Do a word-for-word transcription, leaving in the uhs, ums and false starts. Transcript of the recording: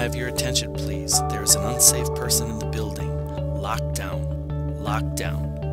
have your attention, please? There is an unsafe person in the building. Lock down. Lock down.